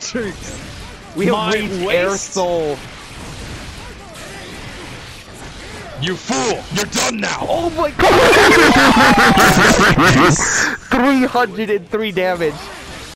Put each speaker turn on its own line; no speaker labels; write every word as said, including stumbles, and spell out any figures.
Jinx.
We have
My
reached Air
waist.
Soul.
You fool! You're done now!
Oh my god! three hundred three damage.